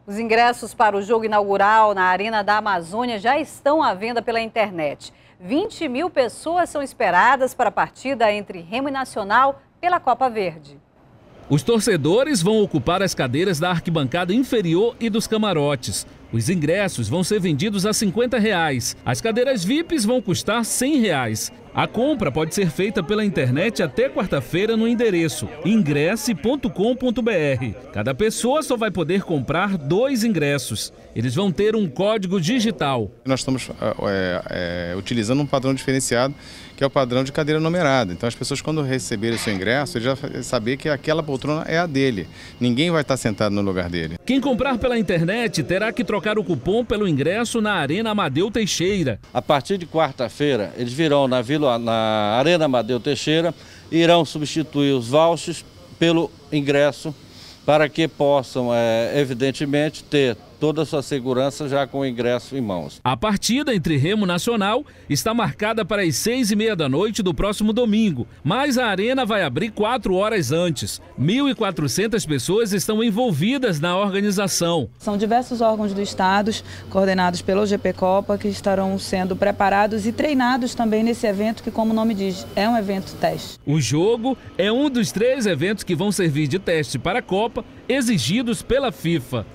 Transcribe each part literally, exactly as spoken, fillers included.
Os ingressos para o jogo inaugural na Arena da Amazônia já estão à venda pela internet. vinte mil pessoas são esperadas para a partida entre Remo e Nacional pela Copa Verde. Os torcedores vão ocupar as cadeiras da arquibancada inferior e dos camarotes. Os ingressos vão ser vendidos a cinquenta reais. As cadeiras V I Ps vão custar cem reais. A compra pode ser feita pela internet até quarta-feira no endereço ingresse ponto com ponto br. Cada pessoa só vai poder comprar dois ingressos. Eles vão ter um código digital. Nós estamos é, é, utilizando um padrão diferenciado, que é o padrão de cadeira numerada. Então as pessoas, quando receberem o seu ingresso, eles já vão saber que aquela poltrona é a dele. Ninguém vai estar sentado no lugar dele. Quem comprar pela internet terá que trocar o cupom pelo ingresso na Arena Amadeu Teixeira. A partir de quarta-feira, eles virão na, Vila, na Arena Amadeu Teixeira e irão substituir os vouchers pelo ingresso para que possam, é, evidentemente, ter toda a sua segurança já com o ingresso em mãos. A partida entre Remo e Nacional está marcada para as seis e meia da noite do próximo domingo, mas a arena vai abrir quatro horas antes. mil e quatrocentas pessoas estão envolvidas na organização. São diversos órgãos do Estado, coordenados pelo G P Copa, que estarão sendo preparados e treinados também nesse evento que, como o nome diz, é um evento teste. O jogo é um dos três eventos que vão servir de teste para a Copa, exigidos pela FIFA.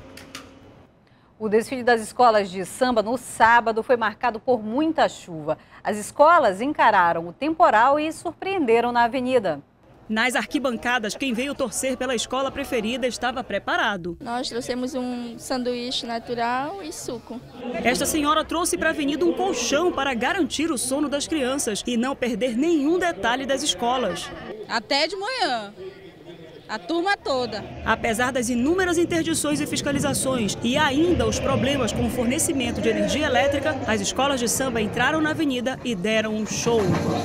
O desfile das escolas de samba no sábado foi marcado por muita chuva. As escolas encararam o temporal e surpreenderam na avenida. Nas arquibancadas, quem veio torcer pela escola preferida estava preparado. Nós trouxemos um sanduíche natural e suco. Esta senhora trouxe para a avenida um colchão para garantir o sono das crianças e não perder nenhum detalhe das escolas. Até de manhã. A turma toda. Apesar das inúmeras interdições e fiscalizações e ainda os problemas com o fornecimento de energia elétrica, as escolas de samba entraram na avenida e deram um show.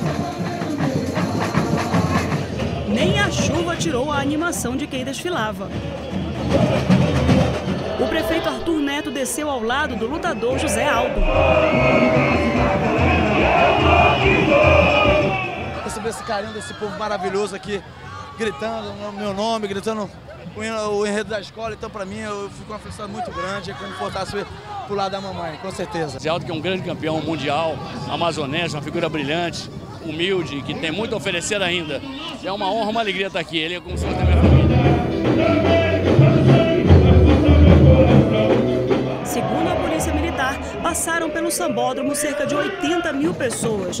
Nem a chuva tirou a animação de quem desfilava. O prefeito Arthur Neto desceu ao lado do lutador José Aldo. Receber esse carinho desse povo maravilhoso aqui, gritando o meu nome, gritando o enredo da escola, então para mim eu fico uma felicidade muito grande, é como se fosse pro lado da mamãe, com certeza. Zé Aldo, que é um grande campeão mundial, amazonense, uma figura brilhante, humilde, que tem muito a oferecer ainda. É uma honra, uma alegria estar aqui, ele é como se fosse da minha família. Segundo a Polícia Militar, passaram pelo sambódromo cerca de oitenta mil pessoas.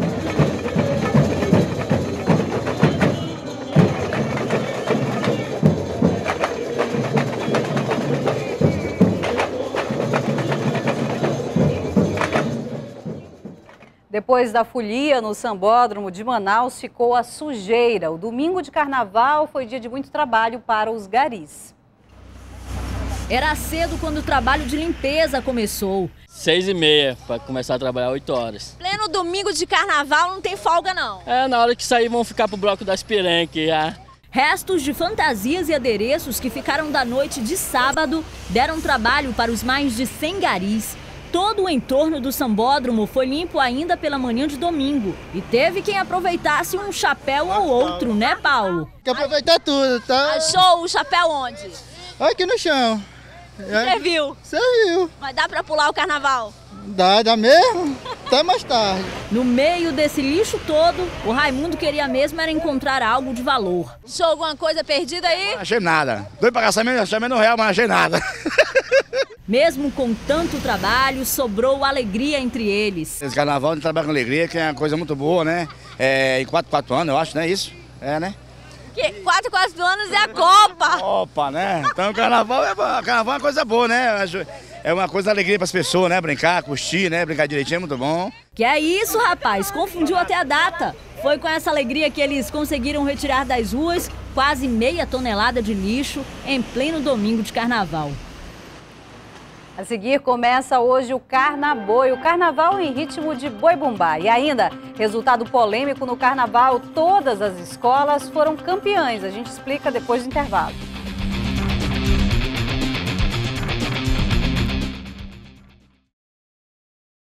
Depois da folia no sambódromo de Manaus, ficou a sujeira. O domingo de carnaval foi dia de muito trabalho para os garis. Era cedo quando o trabalho de limpeza começou. Seis e meia, para começar a trabalhar oito horas. Pleno domingo de carnaval não tem folga não. É, na hora que sair vão ficar pro bloco das pirenque já. Restos de fantasias e adereços que ficaram da noite de sábado deram trabalho para os mais de cem garis. Todo o entorno do sambódromo foi limpo ainda pela manhã de domingo. E teve quem aproveitasse um chapéu ou outro, né, Paulo? Quer aproveitar tudo, tá? Achou o chapéu onde? Aqui no chão. Serviu? Serviu. Mas dá pra pular o carnaval? Dá, dá mesmo? Até mais tarde. No meio desse lixo todo, o Raimundo queria mesmo era encontrar algo de valor. Achou alguma coisa perdida aí? Não achei nada. Doido pra gastar menos real, mas não achei nada. Mesmo com tanto trabalho, sobrou alegria entre eles. Esse carnaval a gente trabalha com alegria, que é uma coisa muito boa, né? É, em quatro, quatro anos, eu acho, não é isso? É, né? Que quatro, quatro anos é a Copa. Copa, né? Então o carnaval é, carnaval é uma coisa boa, né? É uma coisa de alegria para as pessoas, né? Brincar, curtir, né? Brincar direitinho é muito bom. Que é isso, rapaz? Confundiu até a data. Foi com essa alegria que eles conseguiram retirar das ruas quase meia tonelada de lixo em pleno domingo de carnaval. A seguir começa hoje o Carnaboi, o carnaval em ritmo de boi-bumbá. E ainda, resultado polêmico no carnaval, todas as escolas foram campeãs. A gente explica depois do intervalo.